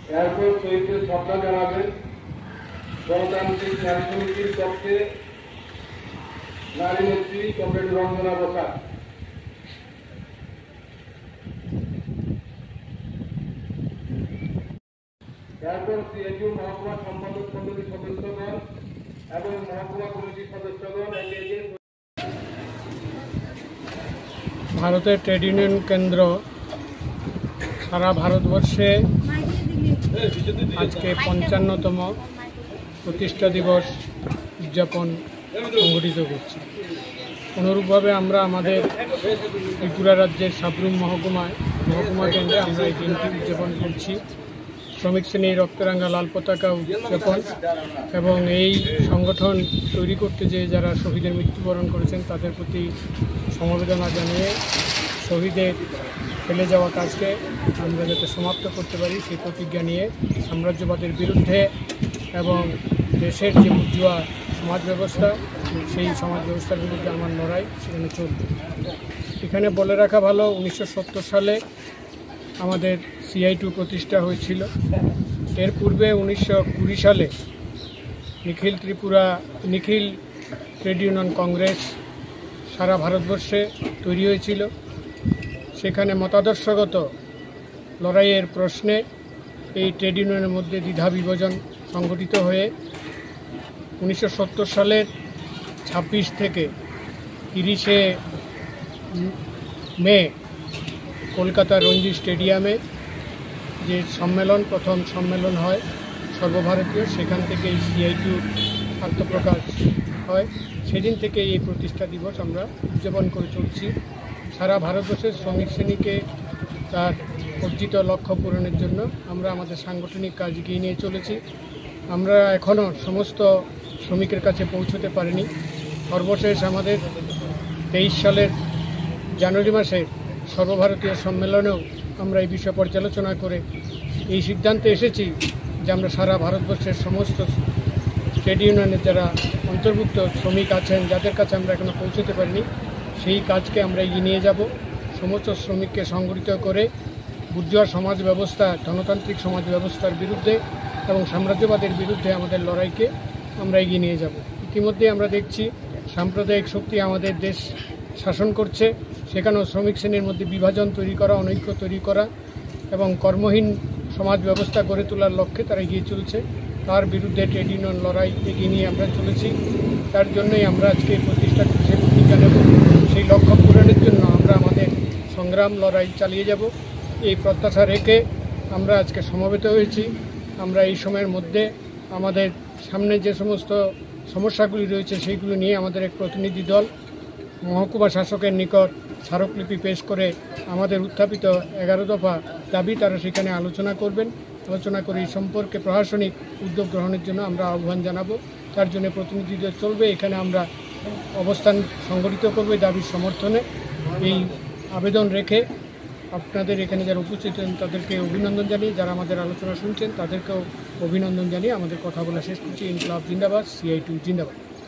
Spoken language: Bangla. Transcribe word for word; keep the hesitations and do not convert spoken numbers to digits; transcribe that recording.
এরপর শহীদকে শ্রদ্ধা জানাবেন গণতান্ত্রিক নারী সমিতির পক্ষে নারী নেত্রী কমরেড রঞ্জনা বসাক। এরপর সিএইচইউ মহকুমা সম্পাদক মণ্ডলীর সদস্যগণ এবং মহকুমা কমিটির সদস্যগণ একে একে। ভারতের ট্রেড ইউনিয়ন কেন্দ্র সারা ভারতবর্ষে আজকে পঞ্চান্নতম প্রতিষ্ঠা দিবস উদযাপন সংগঠিত করছি। অনুরূপভাবে আমরা আমাদের ত্রিপুরা রাজ্যের সাবরুম মহকুমায় মহকুমা কেন্দ্রে আমরা এই দিনটি উদযাপন করছি। শ্রমিক শ্রেণী রক্তরাঙ্গা লাল পতাকা উদযাপন এবং এই সংগঠন তৈরি করতে যে যারা শহীদের মৃত্যুবরণ করেছেন তাদের প্রতি সমবেদনা জানিয়ে শহীদের ফেলে যাওয়া কাজকে আমরা যাতে সমাপ্ত করতে পারি সেই প্রতিজ্ঞা নিয়ে সাম্রাজ্যবাদের বিরুদ্ধে এবং দেশের যে বুর্জোয়া সমাজ ব্যবস্থা সেই সমাজ ব্যবস্থার বিরুদ্ধে আমার লড়াই সেখানে চলবে। এখানে বলে রাখা ভালো, উনিশশো সত্তর সালে আমাদের সিআইটিউ প্রতিষ্ঠা হয়েছিল। এর পূর্বে উনিশশো কুড়ি সালে নিখিল ত্রিপুরা নিখিল ট্রেড ইউনিয়ন কংগ্রেস সারা ভারতবর্ষে তৈরি হয়েছিল। সেখানে মতাদর্শগত লড়াইয়ের প্রশ্নে এই ট্রেড ইউনিয়নের মধ্যে দ্বিধা বিভাজন সংগঠিত হয়ে উনিশশো সত্তর সালের ছাব্বিশ থেকে তিরিশে মে কলকাতার রঞ্জি স্টেডিয়ামে যে সম্মেলন প্রথম সম্মেলন হয় সর্বভারতীয়, সেখান থেকে এই সিআইটিউ আত্মপ্রকাশ হয়। সেদিন থেকে এই প্রতিষ্ঠা দিবস আমরা উদযাপন করে চলছি। সারা ভারতবর্ষের শ্রমিক শ্রেণীকে তার অর্জিত লক্ষ্য পূরণের জন্য আমরা আমাদের সাংগঠনিক কাজ এগিয়ে নিয়ে চলেছি। আমরা এখনও সমস্ত শ্রমিকের কাছে পৌঁছতে পারিনি। সর্বশেষ আমাদের তেইশ সালের জানুয়ারি মাসে সর্বভারতীয় সম্মেলনেও আমরা এই বিষয় পর্যালোচনা করে এই সিদ্ধান্তে এসেছি যে আমরা সারা ভারতবর্ষের সমস্ত ট্রেড ইউনিয়নের যারা অন্তর্ভুক্ত শ্রমিক আছেন যাদের কাছে আমরা এখনও পৌঁছতে পারিনি সেই কাজকে আমরা এগিয়ে নিয়ে যাব। সমস্ত শ্রমিককে সংগঠিত করে বুর্জোয়া সমাজ ব্যবস্থা গণতান্ত্রিক সমাজ ব্যবস্থার বিরুদ্ধে এবং সাম্রাজ্যবাদের বিরুদ্ধে আমাদের লড়াইকে আমরা এগিয়ে নিয়ে যাব। ইতিমধ্যে আমরা দেখছি সাম্প্রদায়িক শক্তি আমাদের দেশ শাসন করছে, সেখানেও শ্রমিক শ্রেণীর মধ্যে বিভাজন তৈরি করা, অনৈক্য তৈরি করা এবং কর্মহীন সমাজ ব্যবস্থা গড়ে তোলার লক্ষ্যে তারা এগিয়ে চলছে। তার বিরুদ্ধে ট্রেড ইউনিয়ন লড়াই এগিয়ে নিয়ে আমরা চলেছি। তার জন্যই আমরা আজকে প্রতিষ্ঠা সেই ভূমিকা নেব। সেই লক্ষ্য পূরণের জন্য আমরা আমাদের সংগ্রাম লড়াই চালিয়ে যাব এই প্রত্যাশা রেখে আমরা আজকে সমবেত হয়েছি। আমরা এই সময়ের মধ্যে আমাদের সামনে যে সমস্ত সমস্যাগুলি রয়েছে সেইগুলো নিয়ে আমাদের এক প্রতিনিধি দল মহকুমা শাসকের নিকট স্মারকলিপি পেশ করে আমাদের উত্থাপিত এগারো দফা দাবি তারা সেখানে আলোচনা করবেন। আলোচনা করে এই সম্পর্কে প্রশাসনিক উদ্যোগ গ্রহণের জন্য আমরা আহ্বান জানাবো। তার জন্য প্রতিনিধি দল চলবে, এখানে আমরা অবস্থান সংগঠিত করবে দাবির সমর্থনে। এই আবেদন রেখে আপনাদের এখানে যারা উপস্থিত হন তাদেরকে অভিনন্দন জানিয়ে, যারা আমাদের আলোচনা শুনছেন তাদেরকেও অভিনন্দন জানিয়ে আমাদের কথা বলা শেষ করছি। ইনকলাব জিন্দাবাদ, সিআইটিউ জিন্দাবাদ।